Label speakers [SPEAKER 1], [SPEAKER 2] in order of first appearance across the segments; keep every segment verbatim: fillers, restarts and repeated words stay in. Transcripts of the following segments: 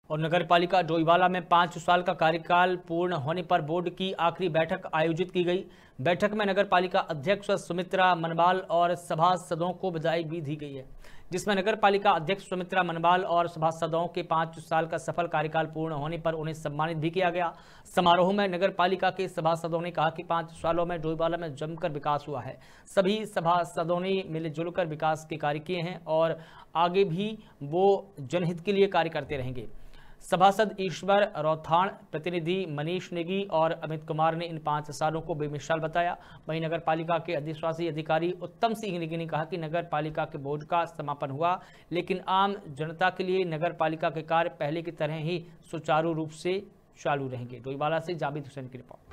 [SPEAKER 1] और नगर पालिका डोईवाला में पाँच साल का कार्यकाल पूर्ण होने पर बोर्ड की आखिरी बैठक आयोजित की गई। बैठक में नगर पालिका अध्यक्ष सुमित्रा मनवाल और सभासदों को बधाई भी दी गई है, जिसमें नगर पालिका अध्यक्ष सुमित्रा मनवाल और सभासदों के पाँच साल का सफल कार्यकाल पूर्ण होने पर उन्हें सम्मानित भी किया गया। समारोह में नगर पालिका के सभासदों ने कहा कि पाँच सालों में डोईवाला में जमकर विकास हुआ है। सभी सभासदों ने मिलजुल कर विकास के कार्य किए हैं और आगे भी वो जनहित के लिए कार्य करते रहेंगे। सभासद ईश्वर रौथाण, प्रतिनिधि मनीष नेगी और अमित कुमार ने इन पाँच सालों को बेमिसाल बताया। वहीं नगर पालिका के अधिशासी अधिकारी उत्तम सिंह नेगी ने कहा कि नगर पालिका के बोर्ड का समापन हुआ, लेकिन आम जनता के लिए नगर पालिका के कार्य पहले की तरह ही सुचारू रूप से चालू रहेंगे। डोईवाला से जाबिद हुसैन की रिपोर्ट।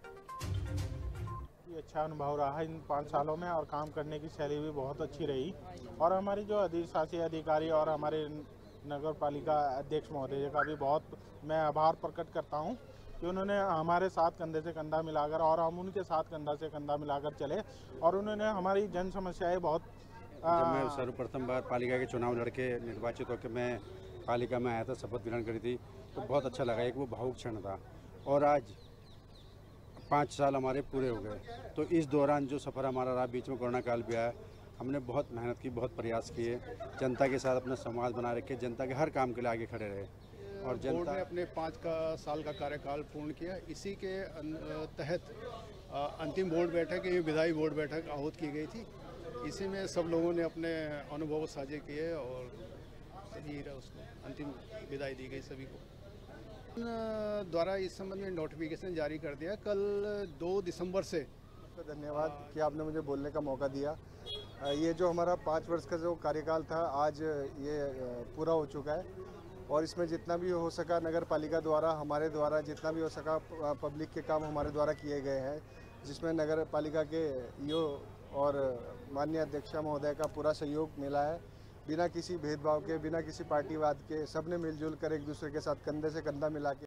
[SPEAKER 2] अच्छा अनुभव रहा इन पाँच सालों में और काम करने की शैली भी बहुत अच्छी रही और हमारी जो अधिशासी अधिकारी और हमारे नगर पालिका अध्यक्ष महोदय का भी बहुत मैं आभार प्रकट करता हूं कि उन्होंने हमारे साथ कंधे से कंधा मिलाकर और हम उनके साथ कंधा से कंधा मिलाकर चले और उन्होंने हमारी जन समस्याएं बहुत
[SPEAKER 3] जब मैं सर्वप्रथम बार पालिका के चुनाव लड़के निर्वाचित होकर मैं पालिका में आया था, शपथ ग्रहण करी थी, तो बहुत अच्छा लगा। एक वो भावुक क्षण था और आज पाँच साल हमारे पूरे हो गए। तो इस दौरान जो सफ़र हमारा रहा, बीच में कोरोना काल भी आया, हमने बहुत मेहनत की, बहुत प्रयास किए, जनता के साथ अपना संवाद बना रखे, जनता के हर काम के लिए आगे खड़े रहे और जनता
[SPEAKER 4] ने अपने पाँच का साल का कार्यकाल पूर्ण किया। इसी के तहत अंतिम बोर्ड बैठक, ये विधायी बोर्ड बैठक आहूत की गई थी। इसी में सब लोगों ने अपने अनुभव साझे किए और सभी उसको अंतिम विदाई दी गई सभी को। द्वारा इस संबंध में नोटिफिकेशन जारी कर दिया कल दो दिसंबर से।
[SPEAKER 5] धन्यवाद कि आपने मुझे बोलने का मौका दिया। ये जो हमारा पाँच वर्ष का जो कार्यकाल था, आज ये पूरा हो चुका है और इसमें जितना भी हो सका नगर पालिका द्वारा, हमारे द्वारा जितना भी हो सका पब्लिक के काम हमारे द्वारा किए गए हैं, जिसमें नगर पालिका के ईओ और माननीय अध्यक्षा महोदय का पूरा सहयोग मिला है। बिना किसी भेदभाव के, बिना किसी पार्टीवाद के, सबने मिलजुल कर एक दूसरे के साथ कंधे से कंधा मिला के